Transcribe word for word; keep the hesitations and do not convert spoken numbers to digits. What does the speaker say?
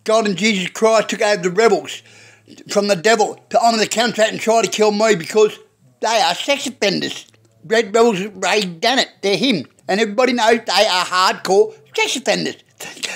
God and Jesus Christ took over the rebels from the devil to honour the contract and try to kill me because they are sex offenders. Red Rebels, Ray done it. They're him. And everybody knows they are hardcore sex offenders.